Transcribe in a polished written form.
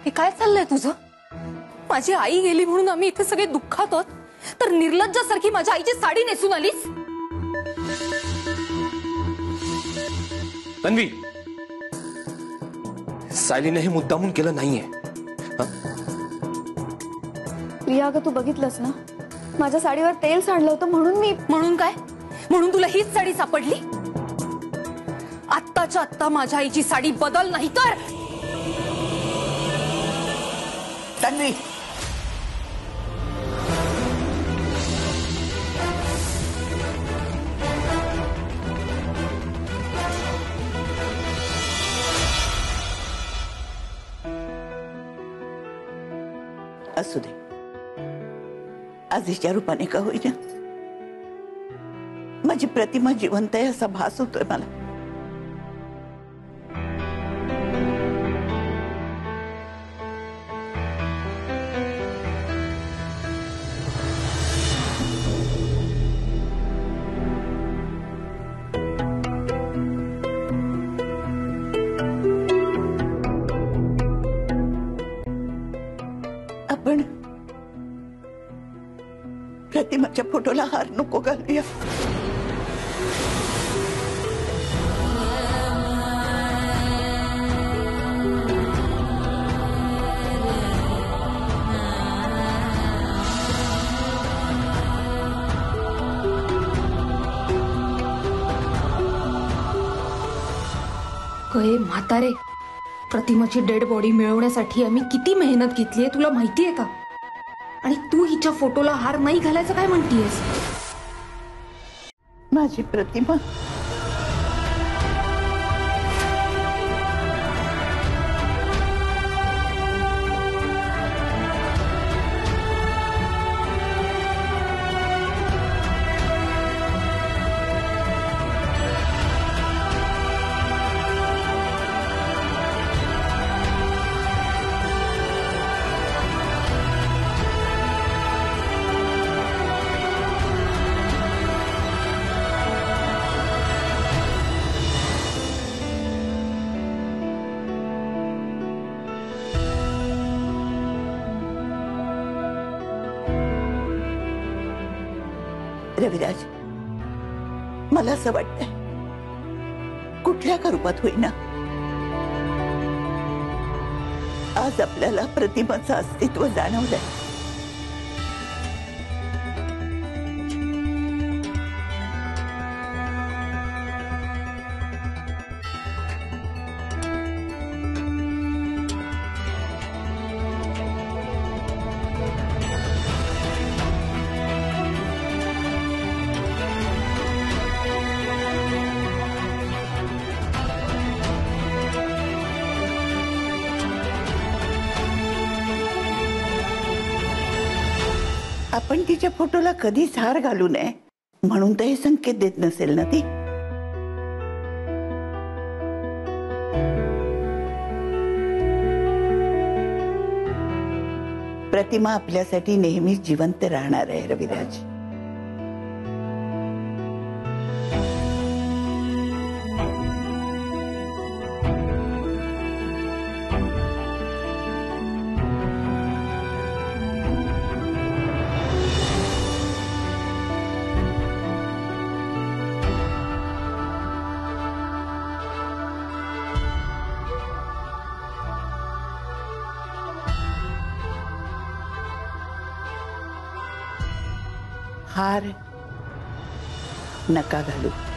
हे काय चाललंय तुझं? माझी आई गेली म्हणून आम्ही इथे सगळे दुःखात आहोत, तर निर्लज्जासारखी माझ्या आईची साडी नेसून आलीस? तन्वी, सायलीने हे मुद्दामून केलं नाहीये. प्रिया, अगं तू बघितलंस ना, माझ्या साडीवर तेल सांडलं होतं म्हणून मी. म्हणून काय? म्हणून तुला हीच साडी सापडली? आत्ताच्या आत्ता माझ्या आईची साडी बदल, नाही तर. तन्वी, असू दे. आजीच्या रूपाने का होईना माझी प्रतिमा जिवंत आहे असा भास होतोय मला. आपण प्रतिमाच्या फोटोला हार नको घालूया. कळे म्हातारे, प्रतिमाची डेड बॉडी मिळवण्यासाठी आम्ही किती मेहनत घेतलीये तुला माहितीये का? आणि तू हिच्या फोटोला हार नाही घालायचं काय म्हणतीयस? माझी प्रतिमा रविराज, मला असं वाटतंय कुठल्या का रूपात होईना आज आपल्याला प्रतिमाचं अस्तित्व जाणवलंय. आपण तिच्या फोटोला कधीच हार घालू नये म्हणून तर हे संकेत देत नसेल ना ती. प्रतिमा आपल्यासाठी नेहमीच जिवंत राहणार आहे रविराज. हार नका घालू.